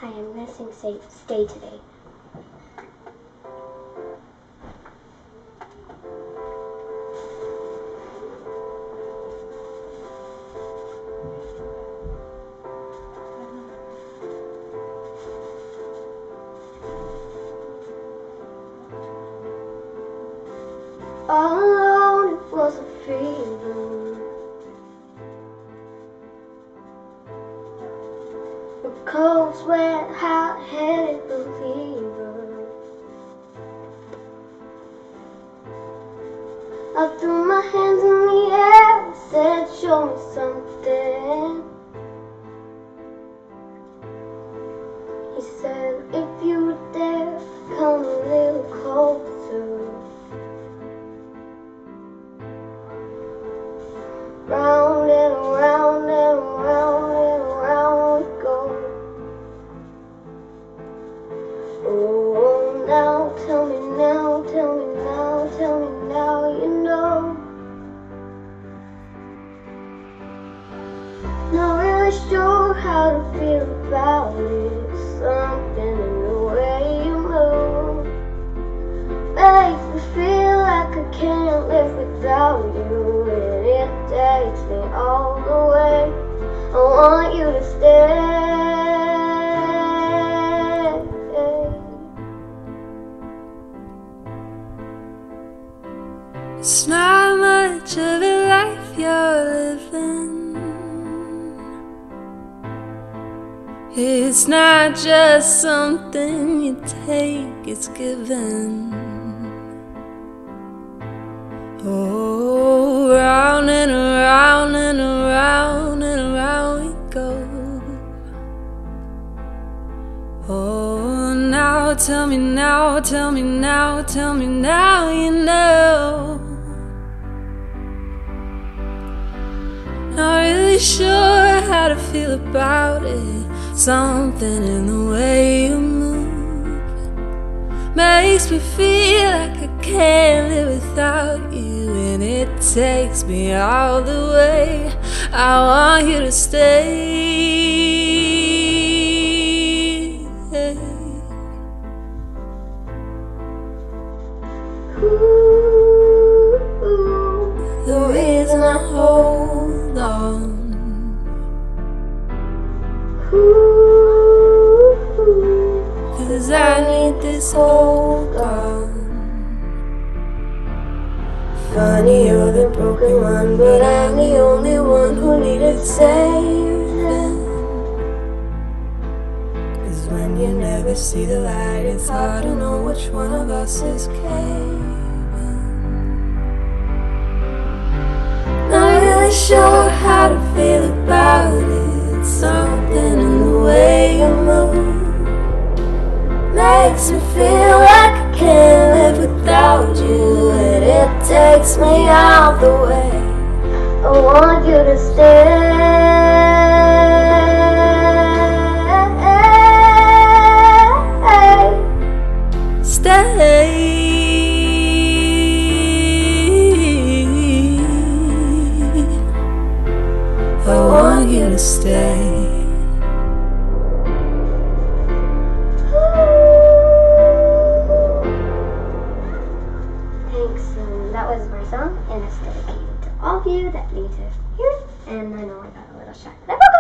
Hi, I'm going to sing Stay today. All alone, it was a feeling. A cold sweat, hot-headed believer. I threw my hands in the air and said, show me something. He said, if you would dare, come a little closer. Round and around and around and around we go. Oh, now tell me now, tell me now, tell me now you know. Not really sure how to feel about it. Something in the way you move makes me feel like I can't live without you, and it takes me all the way. I want you to stay. It's not much of a life you're living. It's not just something you take, it's given. Oh, round and around and around and around we go. Oh, now tell me now, tell me now, tell me now you know. Not really sure how to feel about it. Something in the way you move makes me feel like I can't live without you, and it takes me all the way. I want you to stay. Ooh, The reason I hold on, ooh, 'cause I need this hold on. Funny, you're the broken one, but I'm the only one who needed saving. 'Cause when you never see the light, it's hard to know which one of us is caving. Not really sure how to feel about it. Something in the way you move makes me feel like I can't live without you, and it takes me all the way. I want you to stay. Stay. I want you to stay. Thanks, that was my song, and it's dedicated to all of you that need to hear it, and I know I got a little shy.